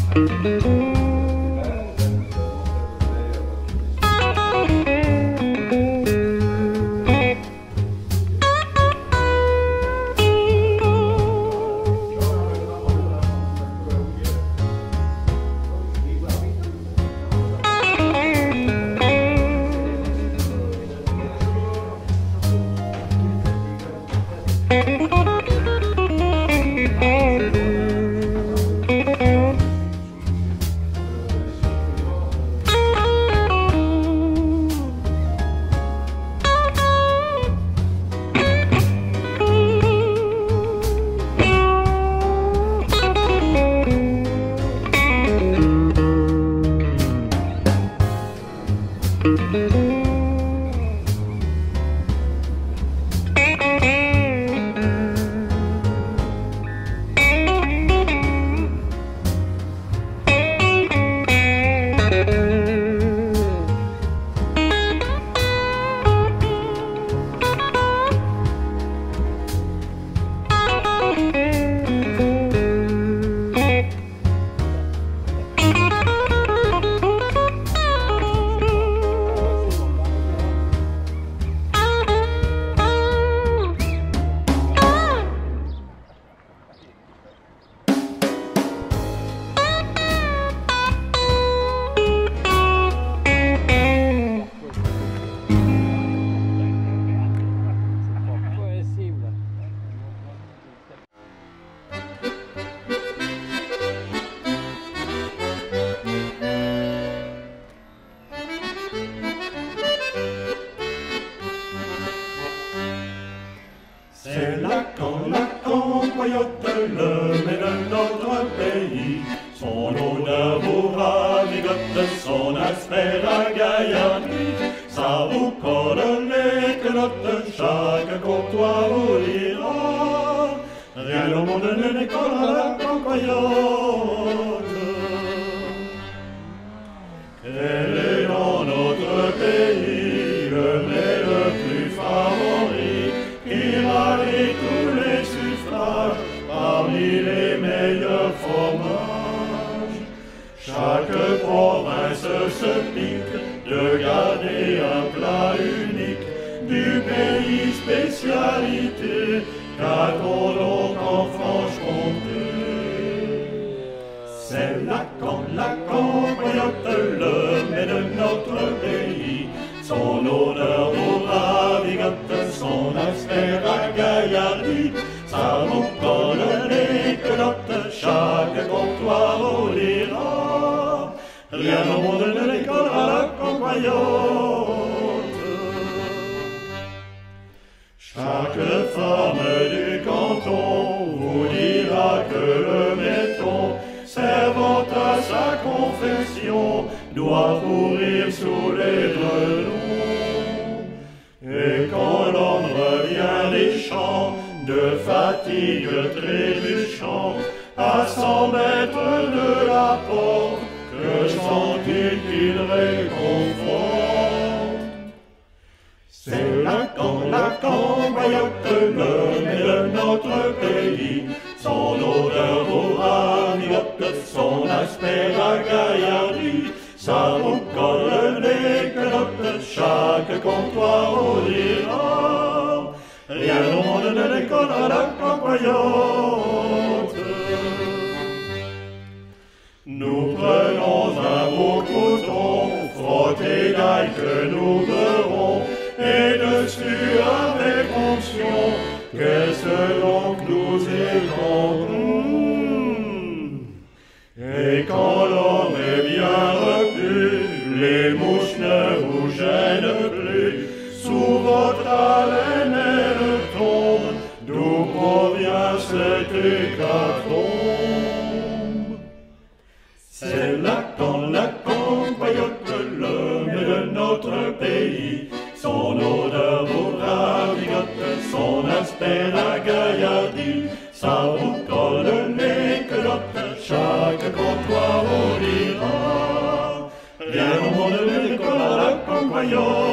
C'est là quand la campoyote, le mets de notre pays, son odeur vous ravigote, son aspect ragaillardi, ça vous colle les culottes, chaque courtois vous dira, rien au monde ne décolle à la campoyote. Quel est dans notre pays le mets le plus favori, qui rallie tous les suffrages parmi les meilleurs fromages? Chaque province se pique de garder un plat unique du pays spécialité, qu'a-t-on donc en Franche-Comté? C'est là quand la campoyote, le mets de notre pays, son odeur vous ravigote, son aspect ragaillardi, ça vous colle les culottes, chaque comptoir vous dira, rien au monde ne décolle à la campoyote. Chaque femme du canton vous dira que le méton, servant à sa confession, doit pourrir sous les dredons. Et quand l'homme revient des champs, de fatigue trébuchant, à 100 mètres de la porte, que sent-il qu'il réconforte? C'est là quand la campoyote, le mets de notre pays, son odeur vous ravigote, son aspect ragaillardi, ça vous colle les culottes, chaque comptoir vous dira, rien au monde ne décolle à la campoyote. Nous prenons un beau coton, frotté d'ail que nous beurrons, et dessus avec onction, qu'est-ce donc nous églandons? Et quand l'homme est bien repu, les mouches ne vous gênent plus, sous votre haleine elle tombe, d'où provient cette hécatombe? C'est là quand la campoyote, le mets de notre pays, son odeur vous ravigote, son aspect ragaillardi, ça vous colle les culottes, chaque comptoir vous dira, rien au monde ne décolle à la campoyote.